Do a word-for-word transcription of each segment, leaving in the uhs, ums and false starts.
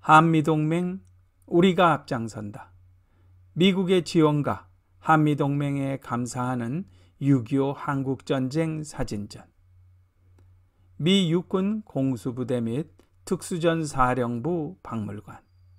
한미동맹 우리가 앞장선다. 미국의 지원과 한미동맹에 감사하는 육이오 한국전쟁 사진전. 미 육군 공수부대 및 특수전사령부 박물관.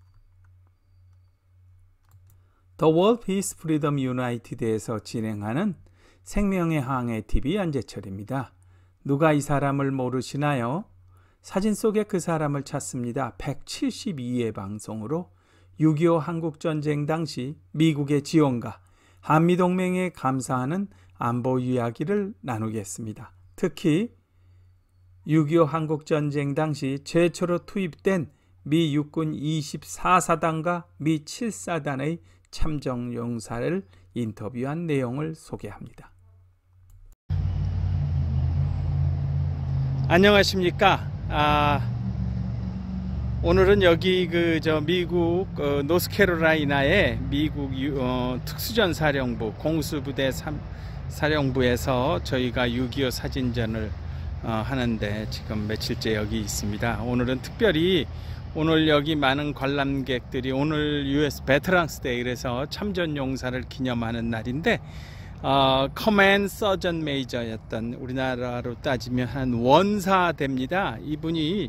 The World Peace Freedom United에서 진행하는 생명의 항해 티비 안재철입니다. 누가 이 사람을 모르시나요? 사진 속에 그 사람을 찾습니다. 백칠십이 회 방송으로 육이오 한국전쟁 당시 미국의 지원과 한미동맹에 감사하는 안보 이야기를 나누겠습니다. 특히 육이오 한국전쟁 당시 최초로 투입된 미 육군 이십사 사단과 미 칠 사단의 참전 용사를 인터뷰한 내용을 소개합니다. 안녕하십니까? 아, 오늘은 여기 그 저 미국 어, 노스캐롤라이나의 미국 유, 어, 특수전사령부 공수부대 삼, 사령부에서 저희가 육이오 사진전을 어, 하는데 지금 며칠째 여기 있습니다. 오늘은 특별히 오늘 여기 많은 관람객들이 오늘 유에스 베테랑스 데이, 그래서 참전 용사를 기념하는 날인데 어, 커맨 서전 메이저였던, 우리나라로 따지면 한 원사 됩니다. 이분이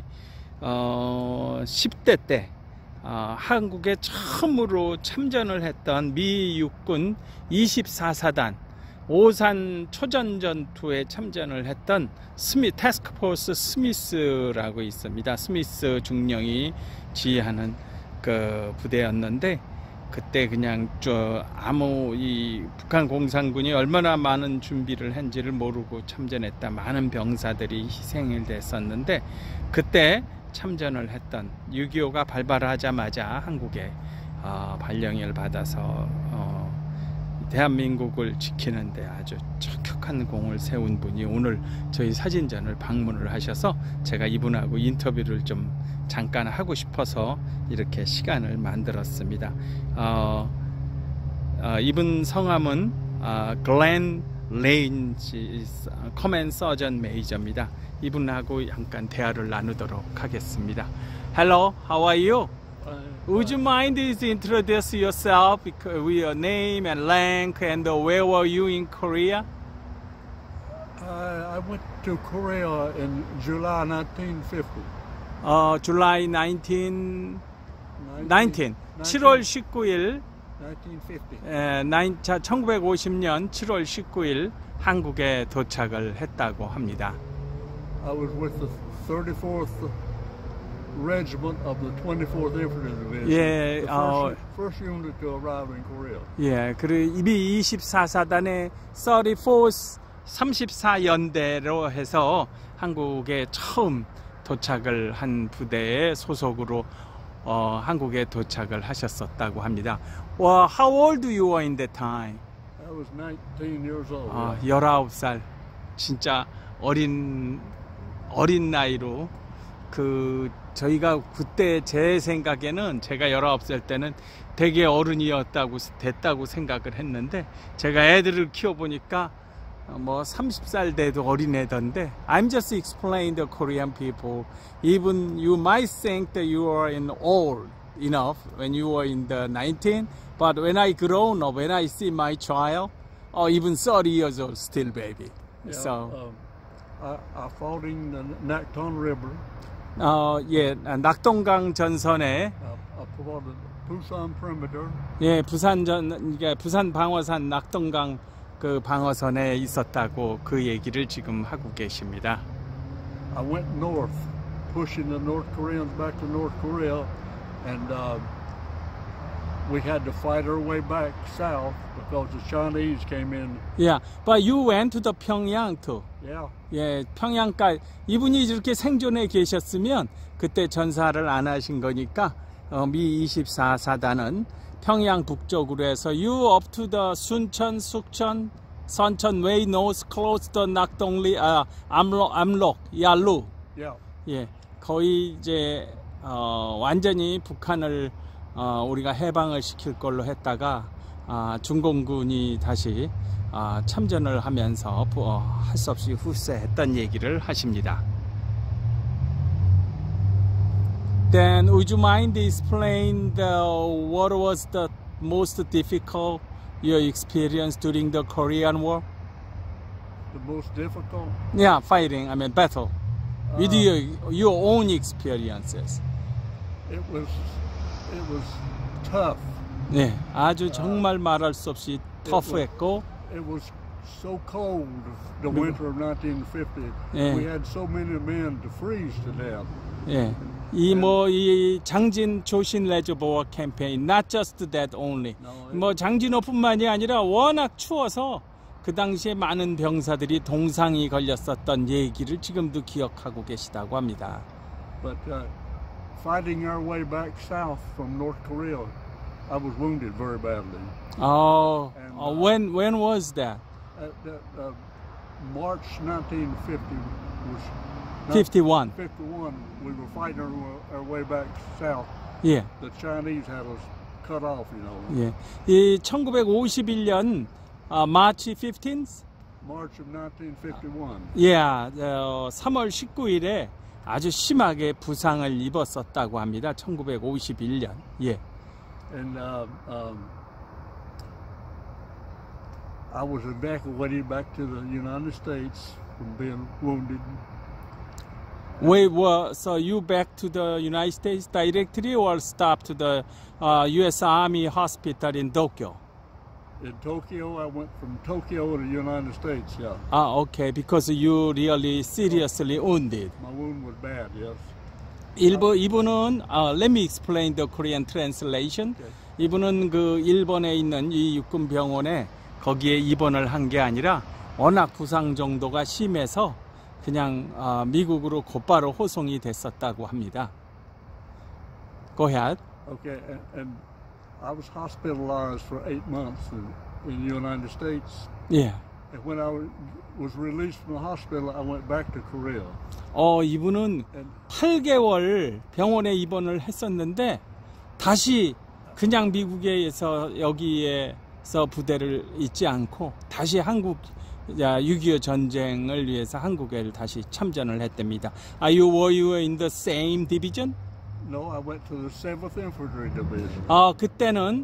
어, 십 대 때 어, 한국에 처음으로 참전을 했던 미 육군 이십사 사단 오산 초전 전투에 참전을 했던 스미, 태스크포스 스미스라고 있습니다. 스미스 중령이 지휘하는 그 부대였는데, 그때 그냥 저 아무 이 북한 공산군이 얼마나 많은 준비를 한지를 모르고 참전했다. 많은 병사들이 희생이 됐었는데, 그때 참전을 했던, 육이오가 발발하자마자 한국에 어, 발령을 받아서 어, 대한민국을 지키는데 아주 척척한 공을 세운 분이 오늘 저희 사진전을 방문을 하셔서 제가 이분하고 인터뷰를 좀 잠깐 하고 싶어서 이렇게 시간을 만들었습니다. 어, 어, 이분 성함은 어, 글렌 레인지 커맨 서전 메이저입니다. 이분하고 잠깐 대화를 나누도록 하겠습니다. Hello, how are you? Would you mind to introduce yourself with your name and rank, and where were you in Korea? Uh, I went to Korea in July nineteen fifty. 어, July nineteen, nineteen, 칠월 십구일, nineteen fifty. 에, 나인, 자, 천구백오십 년 칠월 십구일 한국에 도착을 했다고 합니다. I was with the thirty-fourth Regiment of the twenty-fourth Infantry Division. 예, the 어, first, first unit to arrive in Korea. 예, 그리고 미 이십사 사단의 thirty-fourth 삼십사 연대로 해서 한국에 처음 도착을 한 부대의 소속으로 어, 한국에 도착을 하셨었다고 합니다. Well, how old you were in that time? I was nineteen years old. 어, 열아홉 살. 진짜 어린 어린 나이로, 그 저희가 그때 제 생각에는 제가 열아홉 살 때는 되게 어른이었다고 됐다고 생각을 했는데, 제가 애들을 키워보니까 뭐 삼십 살 돼도 어린애던데. I'm just explaining the Korean people. Even you might think that you are in old enough when you were in the nineteen, but when I grown up, when I see my child, oh, even thirty years old, still baby. Yeah, So. um, I, I fought in the Nakton River. 어, 예, 낙동강 전선에, I, I fought the Busan perimeter. 예, 부산전, 이게 부산 방어산 낙동강 그 방어선에 있었다고 그 얘기를 지금 하고 계십니다. I went north, pushing the North Koreans back to North Korea, and uh, we had to fight our way back south because the Chinese came in. Yeah, but you went to the 평양 too. Yeah. 예, 평양까지. 이분이 이렇게 생존해 계셨으면 그때 전사를 안 하신 거니까 어, 미 이십사 사단은 평양 북쪽으로 해서 you up to the 순천, 숙천, 선천 way north close to 낙동리, 아, 암록, 암록, 야루. Yeah. 예, 거의 이제 어, 완전히 북한을 어, 우리가 해방을 시킬 걸로 했다가 아, 중공군이 다시 아, 참전을 하면서 어, 할 수 없이 후퇴했던 얘기를 하십니다. Then would you mind explain the what was the most difficult your experience during the Korean War? The most difficult? Yeah, fighting, I mean battle. Uh, With your, your own experiences. It was, it was tough. 네, 아주 정말 말할 수 없이 터프했고. It was so cold, the winter of nineteen fifty. 예. We had so many men to freeze to death. 예, 이 뭐 이 장진 조신 레저보어 캠페인, not just that only. 뭐 장진호뿐만이 아니라 워낙 추워서 그 당시에 많은 병사들이 동상이 걸렸었던 얘기를 지금도 기억하고 계시다고 합니다. But uh, fighting our way back south from North Korea, I was wounded very badly. Oh, And, uh, uh, when when was that? At, at, uh, March nineteen fifty was fifty-one. fifty-one. We were fighting our, our way back south. 예, The Chinese had us cut off, you know. 예. 이 천구백오십일 년 아, March fifteenth? March of nineteen fifty-one. 예, 어, 삼월 십구일에 아주 심하게 부상을 입었었다고 합니다. 천구백오십일 년. 예. And uh, um, I was evacuated back to the United States from being wounded. Wait, well, so you back to the United States directly or stop to the uh, U S Army hospital in Tokyo? In Tokyo, I went from Tokyo to the United States, yeah. Ah, okay, because you really seriously wounded. My wound was bad, yes. 일부, 이분은, uh, let me explain the Korean translation. Okay. 이분은 그 일본에 있는 이 육군 병원에 거기에 입원을 한 게 아니라 워낙 부상 정도가 심해서 그냥 어, 미국으로 곧바로 호송이 됐었다고 합니다. Go ahead. Okay, and, and I was hospitalized for eight months in, in the United States. 예. And when I was released from the hospital, I went back to Korea. 어, 이분은 And 팔 개월 병원에 입원을 했었는데 다시 그냥 미국에서 여기에서 부대를 잇지 않고 다시 한국 육이오 전쟁을 위해서 한국에 다시 참전을 했답니다. Are you were you in the same division? no, I went to the seventh Infantry Division. 어, 그때는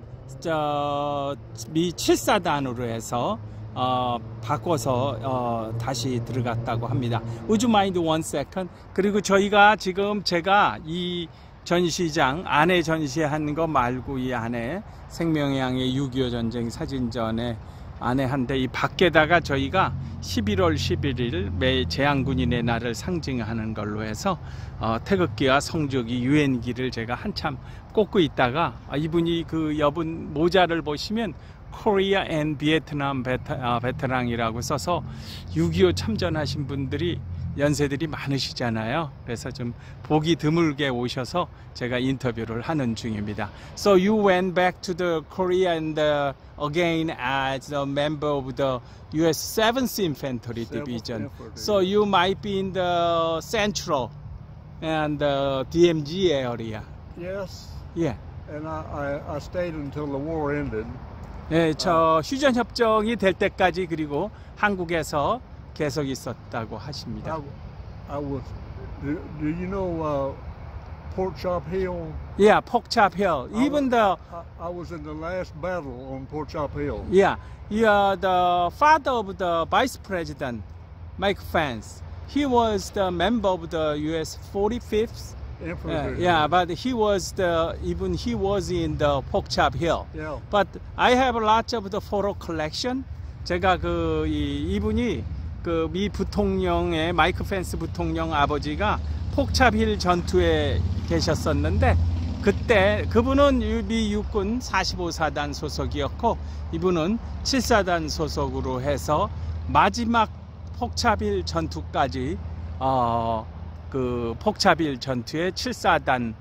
저 미 칠사단으로 해서 어, 바꿔서 어, 다시 들어갔다고 합니다. Would you mind one second? 그리고 저희가 지금 제가 이 전시장 안에 전시한 거 말고 이 안에 생명의 양의 육이오 전쟁 사진전에 안에 한데 이 밖에다가 저희가 십일월 십일일 매 제향군인의 날을 상징하는 걸로 해서 어, 태극기와 성조기 유엔기를 제가 한참 꽂고 있다가 아, 이분이 그 여분 모자를 보시면 코리아 앤 비에트남 베터, 아, 베테랑이라고 써서 육이오 참전하신 분들이 연세들이 많으시잖아요. 그래서 좀 보기 드물게 오셔서 제가 인터뷰를 하는 중입니다. So you went back to the Korea and uh, again as a member of the U S seventh Infantry Division. Infantry. So you might be in the Central and the D M Z area. Yes, Yeah. and I, I, I stayed until the war ended. 네, 저 휴전 협정이 될 때까지 그리고 한국에서 계속 있었다고 하십니다. I, I was. Do, do you know uh, Pork Chop Hill? Yeah, Pork Chop Hill. Even the I, I was in the last battle on Pork Chop Hill. yeah, you are the father of the Vice President, Mike Pence. He was the member of the U S forty-fifth. Infantry. Uh, yeah, but he was the even he was in the Pork Chop Hill. Yeah. But I have lots of the photo collection. 제가 그 이, 이분이 그 미 부통령의 마이크 펜스 부통령 아버지가 폭찹힐 전투에 계셨었는데 그때 그분은 미 육군 사십오 사단 소속이었고 이분은 칠사단 소속으로 해서 마지막 폭찹힐 전투까지 어, 그 폭찹힐 전투의 칠사단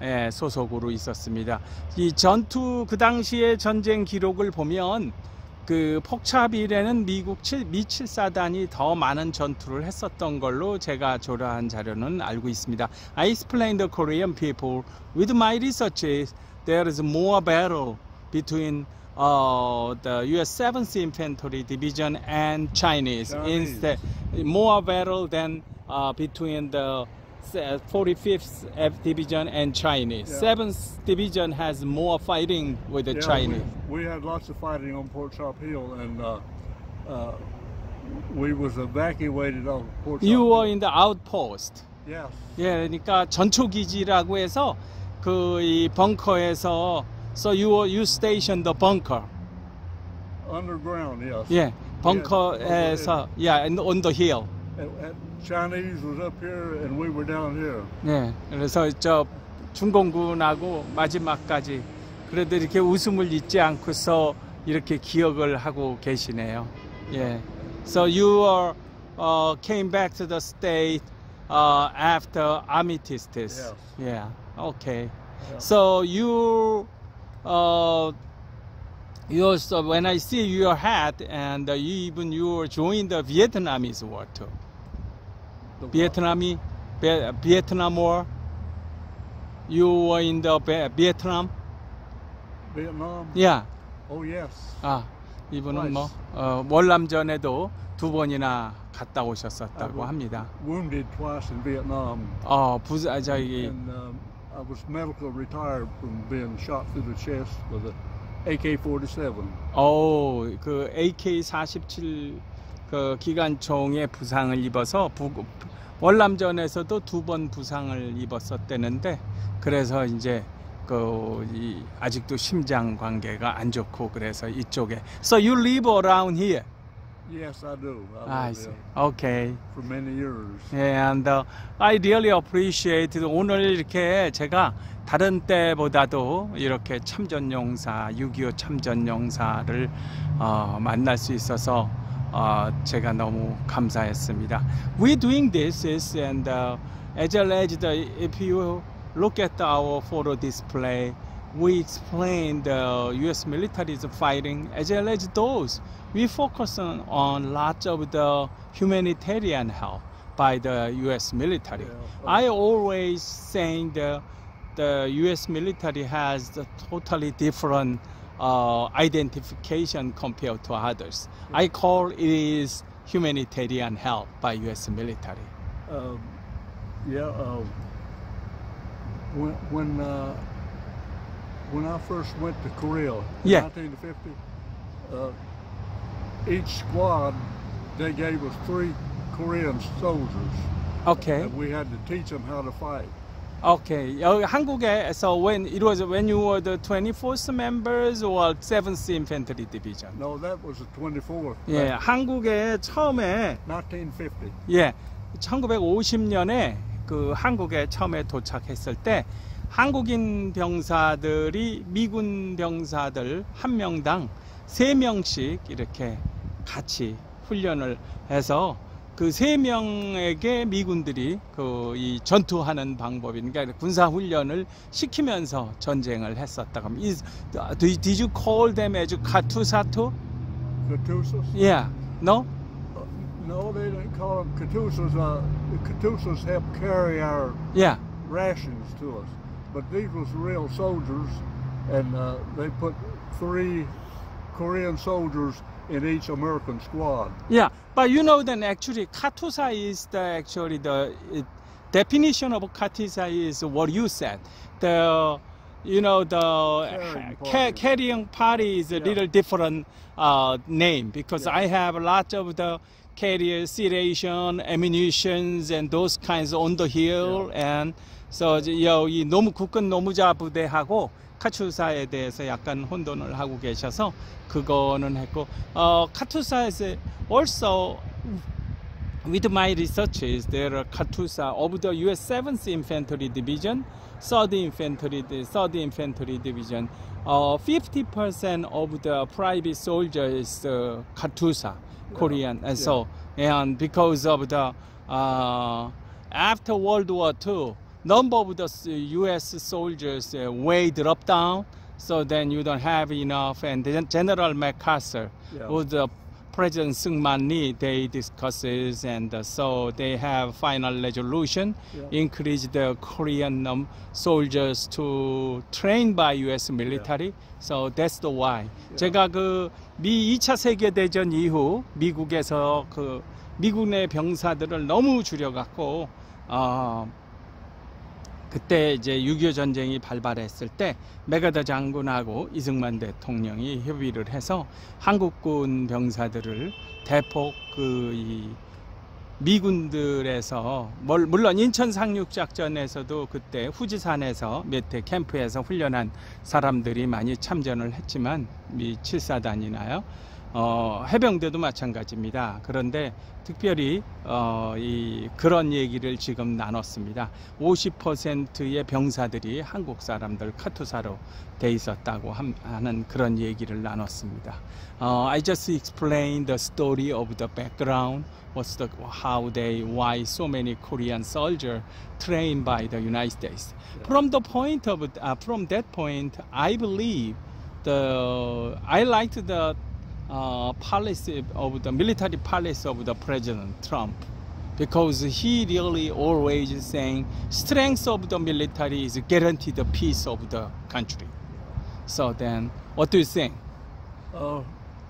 소속으로 있었습니다. 이 전투 그 당시의 전쟁 기록을 보면 그 폭찹힐에는 미국 칠, 미 칠사단이 더 많은 전투를 했었던 걸로 제가 조사한 자료는 알고 있습니다. I explained the Korean people with my research. There is more battle between uh, the U S seventh Infantry Division and Chinese. Chinese. Instead, more battle than uh, between the forty-fifth Division and Chinese. Yeah. seventh Division has more fighting with the Yeah, Chinese. We, we had lots of fighting on Port Sharp Hill, and uh, uh, we was evacuated off Port Sharp You were Hill. in the outpost. Yes. 예, 그러니까 전초기지라고 해서 그 이 벙커에서 so you were, you stationed the bunker. Underground, yes. 예, 벙커에서 yeah, and on the hill. And, and Chinese was up here, and we were down here. 예, 그래서 저 중공군하고 마지막까지 그래도 이렇게 웃음을 잊지 않고서 이렇게 기억을 하고 계시네요. 예, so you are, uh, came back to the state uh, after armistice. Yes. Yeah. Okay. Yeah. So you, uh, you also, when I see your hat and uh, you even you joined the Vietnamese war too. The what? Vietnamese, Vie- Vietnam War. You were in the Be- Vietnam. Vietnam? Yeah. Oh, yes. 아, 이분은 Twice. 뭐 어, 월남전에도 두 번이나 갔다 오셨었다고 I 합니다. Wounded twice in Vietnam. 어, 부자 저기 And um, I was medical retired from being shot through the chest with a A K forty-seven. 어, 그 에이케이 사십칠 그 기관총에 부상을 입어서 부, 월남전에서도 두 번 부상을 입었었대는데 그래서 이제 그 이, 아직도 심장 관계가 안 좋고 그래서 이쪽에. So you live around here? Yes, I do. I I see. lived Okay. there for many years. And uh, I really appreciate 오늘 이렇게 제가 다른 때보다도 이렇게 참전용사, 육이오 참전용사를 어, 만날 수 있어서 어, 제가 너무 감사했습니다. We doing this is and uh, as well as the, if you look at our photo display, we explain the U S military's fighting as well as those. We focus on, on lots of the humanitarian help by the U S military. Yeah. I always saying the the U S military has a totally different uh, identification compared to others. I call it is humanitarian help by U S military. Um, yeah. Uh, when when uh, when I first went to Korea in Yeah. nineteen fifty, uh, each squad they gave us three Korean soldiers, Okay. and we had to teach them how to fight. Okay. 여기 한국에서 when it was when you were the twenty-fourth members or seventh Infantry Division. No, that was the twenty-fourth. 예, 한국에 처음에 nineteen fifty. 예, 천구백오십 년에 그 한국에 처음에 도착했을 때 한국인 병사들이 미군 병사들 한 명당 세 명씩 이렇게 같이 훈련을 해서 그 세 명에게 미군들이 그 이 전투하는 방법이 그러니까 군사 훈련을 시키면서 전쟁을 했었다고 합니다. Is, did you call them as 카투사투? Katusas? Yeah. No? Uh, no, they didn't call them Katusas. Uh, the Katusas helped carry our Yeah. rations to us. But these was real soldiers, and uh, they put three Korean soldiers in each American squad. Yeah, but you know then actually Katusa is the actually the it, definition of Katusa is what you said. The you know the Carrying ca- party. carrying party is a Yeah. little different uh, name because Yeah. I have lots of the carrier situation, ammunitions and those kinds on the hill and so 이제 여기 노무 국군 노무자 부대하고 카투사에 대해서 약간 혼돈을 하고 계셔서 그거는 했고 어 카투사에서 also with my researches there are Katusa of the U S seventh Infantry Division, third Infantry third Infantry Division, uh, fifty percent of the private soldiers uh, Katusa Korean and so and because of the uh, after World War Two number of the U S soldiers uh, way dropped down, so then you don't have enough. And then General MacArthur Yeah. with the President Syngman Lee, they discusses, and uh, so they have final resolution, Yeah. increase the Korean um, soldiers to train by U S military. So that's the why. 제가 그 미 이 차 세계 대전 이후 미국에서 그 미국 내 병사들을 너무 줄여갖고 어. 그때 이제 육이오 전쟁이 발발했을 때 메가더 장군하고 이승만 대통령이 협의를 해서 한국군 병사들을 대폭 그 이 미군들에서 물론 인천 상륙 작전에서도 그때 후지산에서 몇 해 캠프에서 훈련한 사람들이 많이 참전을 했지만 미 칠사단이나요. 어, 해병대도 마찬가지입니다. 그런데 특별히 어, 이 그런 얘기를 지금 나눴습니다. 오십 퍼센트의 병사들이 한국 사람들 카투사로 돼 있었다고 하는 그런 얘기를 나눴습니다. 어, I just explained the story of the background, what's the how they why so many Korean soldiers trained by the United States. From the point of uh, from that point, I believe the I liked the Uh, policy of the military policy of the President Trump, because he really always saying strength of the military is guaranteed the peace of the country. So then, what do you think? Uh,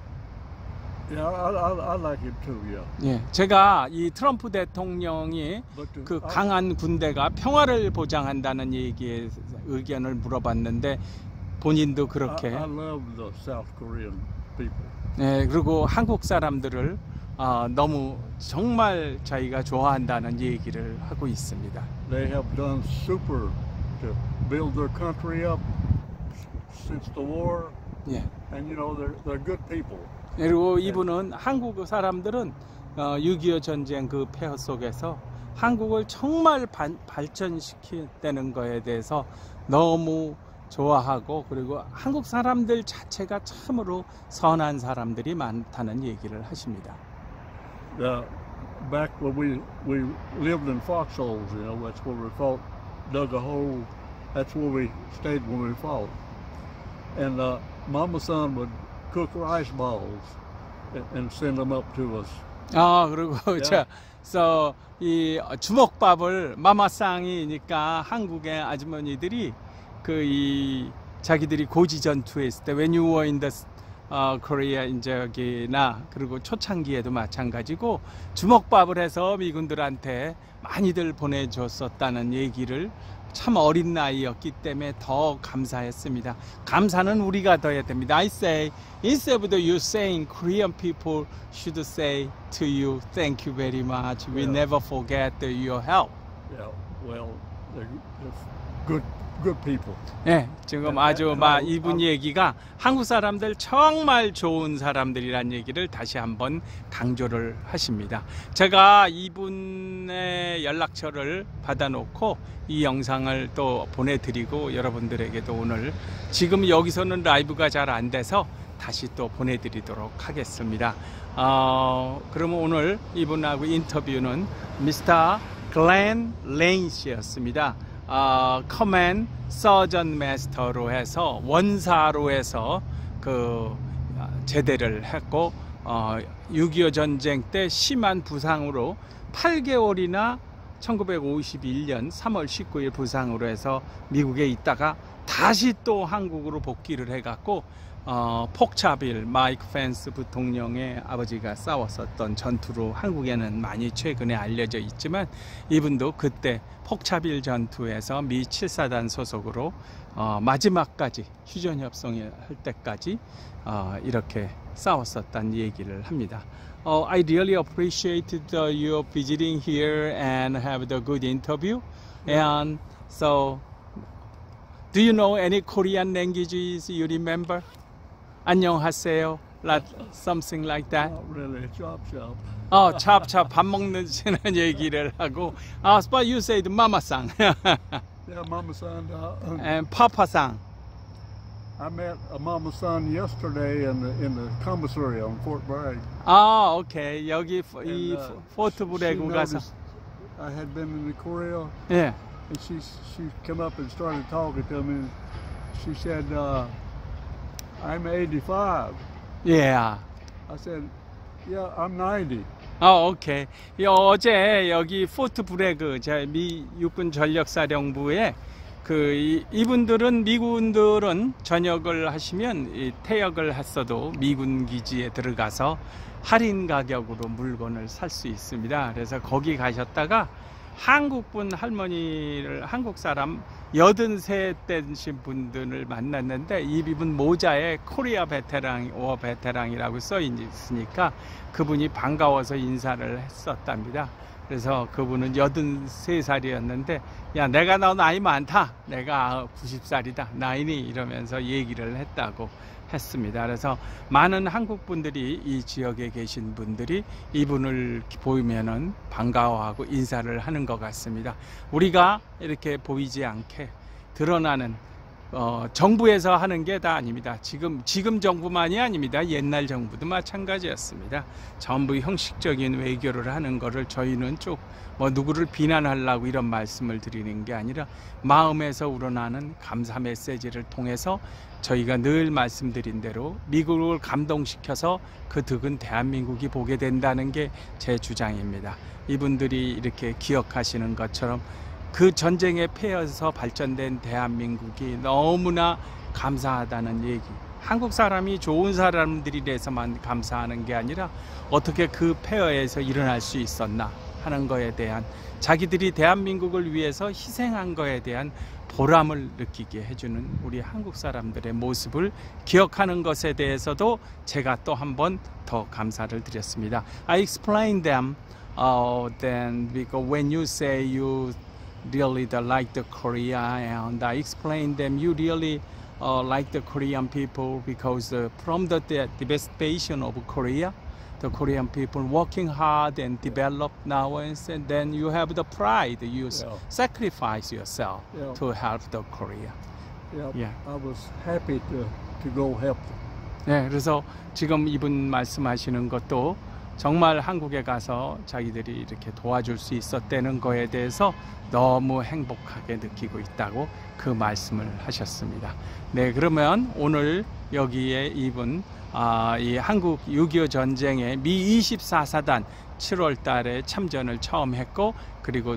yeah, I, I, I like it too. Yeah. 예, 제가 이 트럼프 대통령이 But the, 그 I, 강한 군대가 평화를 보장한다는 얘기에 의견을 물어봤는데 본인도 그렇게. I, I love the South Korean people. 네, 그리고 한국 사람들을 어, 너무 정말 자기가 좋아한다는 얘기를 하고 있습니다. They have done super to build their country up since the war, 예. and you know they're they're good people. 그리고 이분은 한국 사람들은 어, 육이오 전쟁 그 폐허 속에서 한국을 정말 반, 발전시키는 거에 대해서 너무 좋아하고, 그리고 한국 사람들 자체가 참으로 선한 사람들이 많다는 얘기를 하십니다. Uh, back when we we lived in foxholes, you know, that's where we fought, dug a hole. That's where we stayed when we fought. And uh, Mama Son would cook rice balls and, and send them up to us. 아, 그리고 Yeah. 자, so 이 주먹밥을 마마상이니까 한국의 아주머니들이 그 이 자기들이 고지 전투에 있을 때 when you were in the 어, 코리아 이제 여기나 그리고 초창기에도 마찬가지고 주먹밥을 해서 미군들한테 많이들 보내줬었다는 얘기를, 참 어린 나이였기 때문에 더 감사했습니다. 감사는 우리가 더 해야 됩니다. I say instead of you saying Korean people should say to you thank you very much. We Yeah. never forget your help. Yeah, well, they're, they're good good people. 예, 지금 아주 막 이분 얘기가 한국 사람들 정말 좋은 사람들이란 얘기를 다시 한번 강조를 하십니다. 제가 이분의 연락처를 받아놓고 이 영상을 또 보내드리고 여러분들에게도 오늘 지금 여기서는 라이브가 잘 안 돼서 다시 또 보내드리도록 하겠습니다. 어, 그러면 오늘 이분하고 인터뷰는 미스터 글렌 레인 씨였습니다. 어, 커맨 서전 마스터로 해서 원사로 해서 그 제대를 했고 어, 육이오 전쟁 때 심한 부상으로 팔 개월이나 천구백오십일 년 삼월 십구일 부상으로 해서 미국에 있다가 다시 또 한국으로 복귀를 해갖고 어, 폭차빌 마이크 펜스 부통령의 아버지가 싸웠었던 전투로 한국에는 많이 최근에 알려져 있지만 이분도 그때 폭차빌 전투에서 미 칠사단 소속으로 어, 마지막까지 휴전협정을 할 때까지 어, 이렇게 싸웠었다는 얘기를 합니다. Uh, I really appreciated uh, your visiting here and have the good interview. And so, do you know any Korean languages you remember? 안녕하세요, like something like that. Not really, chop chop. 어, 찹찹 밥 먹는 얘기를 하고. Uh, but you said 마마상 Yeah, Mama Son. Uh, and 파파상. I met a Mama Son yesterday in the in the commissary on Fort Bragg. 아, 오케이. 여기 이 And, uh, 포트 브레그 she 가서. noticed I had been in Korea, 예. and she she came up and started talking to me. And she said, uh, "I'm eighty-five." Yeah. I said, "Yeah, I'm ninety." 아, 오케이. 이 어제 여기 포트 브래그, 제 미 육군 전력사령부에 그 이, 이분들은 미군들은 전역을 하시면 이, 퇴역을 했어도 미군 기지에 들어가서 할인 가격으로 물건을 살 수 있습니다. 그래서 거기 가셨다가 한국분 할머니를 한국 사람 여든세 되신 분들을 만났는데 이분 모자에 코리아 베테랑 오 베테랑이라고 써 있으니까 그분이 반가워서 인사를 했었답니다. 그래서 그분은 여든세 살이었는데 야 내가 너 나이 많다, 내가 구십 살이다 나이니 이러면서 얘기를 했다고 했습니다. 그래서 많은 한국 분들이 이 지역에 계신 분들이 이분을 보이면은 반가워하고 인사를 하는 것 같습니다. 우리가 이렇게 보이지 않게 드러나는 어, 정부에서 하는 게 다 아닙니다. 지금 지금 정부만이 아닙니다. 옛날 정부도 마찬가지였습니다. 전부 형식적인 외교를 하는 거를 저희는 쭉 뭐 누구를 비난하려고 이런 말씀을 드리는 게 아니라 마음에서 우러나는 감사 메시지를 통해서 저희가 늘 말씀드린 대로 미국을 감동시켜서 그 득은 대한민국이 보게 된다는 게 제 주장입니다. 이분들이 이렇게 기억하시는 것처럼 그 전쟁에 패해서 발전된 대한민국이 너무나 감사하다는 얘기, 한국 사람이 좋은 사람들이라서만 감사하는 게 아니라 어떻게 그 폐허에서 일어날 수 있었나 하는 거에 대한, 자기들이 대한민국을 위해서 희생한 거에 대한 보람을 느끼게 해주는 우리 한국 사람들의 모습을 기억하는 것에 대해서도 제가 또 한 번 더 감사를 드렸습니다. I explained them uh, then because when you say you really the, like the Korea, and I explained them you really uh, like the Korean people because uh, from the de devastation of Korea, the Korean people working hard and develop now, and then you have the pride, you yeah. sacrifice yourself yeah. to help the Korea. Yeah, yeah. I was happy to, to go help them. 네, 그래서 지금 이분 말씀하시는 것도 정말 한국에 가서 자기들이 이렇게 도와줄 수 있었다는 거에 대해서 너무 행복하게 느끼고 있다고 그 말씀을 하셨습니다. 네, 그러면 오늘 여기에 이분 아, 이 한국 육이오 전쟁에 미 이십사 사단 칠월 달에 참전을 처음 했고, 그리고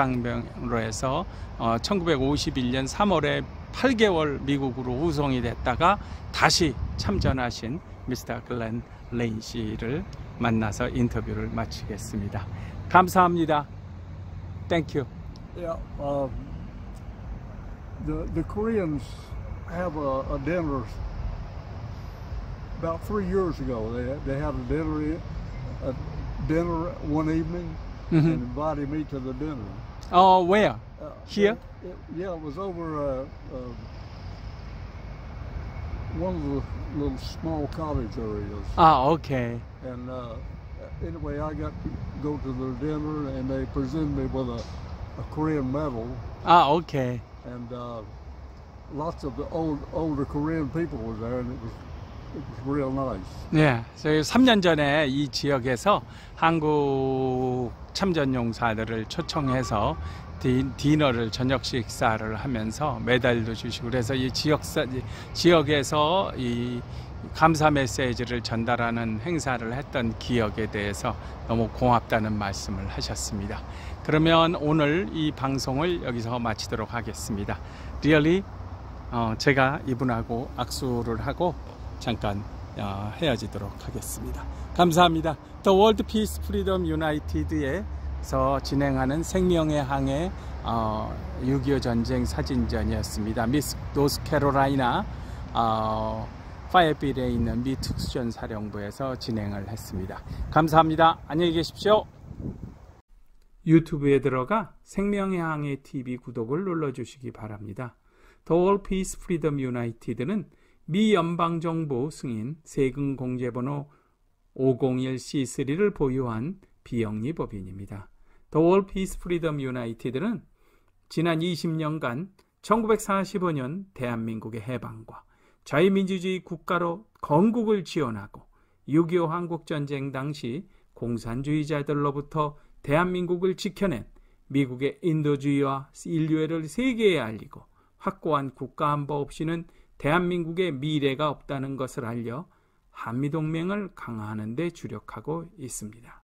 부상병으로 해서 어, 천구백오십일 년 삼월에 팔 개월 미국으로 후송이 됐다가 다시 참전하신 미스터 글렌 레인 씨를 만나서 인터뷰를 마치겠습니다. 감사합니다. Thank you. Yeah, um, the the Koreans have a, a dinner about three years ago. They they had a dinner a dinner one evening mm-hmm. and invited me to the dinner. Oh, where? Uh, Here? It, it, yeah, it was over uh, uh, one of the little small cottage areas. Ah, okay. And uh, anyway, I got to go to their dinner, and they presented me with a, a Korean medal. Ah, okay. And uh, lots of the old, older Korean people was there, and it was it was real nice. 네, 저희 삼 년 전에 이 지역에서 한국 참전용사들을 초청해서 디, 디너를 저녁 식사를 하면서 메달도 주시고, 그래서 이 지역사 지역에서 이 감사 메시지를 전달하는 행사를 했던 기억에 대해서 너무 고맙다는 말씀을 하셨습니다. 그러면 오늘 이 방송을 여기서 마치도록 하겠습니다. Really, 어, 제가 이분하고 악수를 하고 잠깐 어, 헤어지도록 하겠습니다. 감사합니다. The World Peace Freedom United에서 진행하는 생명의 항해 어, 육이오 전쟁 사진전이었습니다. 미스 노스캐롤라이나 어, 파이어필에 있는 미 특수전 사령부에서 진행을 했습니다. 감사합니다. 안녕히 계십시오. 유튜브에 들어가 생명의 항해 티비 구독을 눌러주시기 바랍니다. The World Peace Freedom United는 미 연방정부 승인 세금 공제번호 오공일 씨 쓰리를 보유한 비영리법인입니다. The World Peace Freedom United는 지난 이십 년간 천구백사십오 년 대한민국의 해방과 자유민주주의 국가로 건국을 지원하고 육이오 한국전쟁 당시 공산주의자들로부터 대한민국을 지켜낸 미국의 인도주의와 인류애를 세계에 알리고 확고한 국가안보 없이는 대한민국의 미래가 없다는 것을 알려 한미동맹을 강화하는 데 주력하고 있습니다.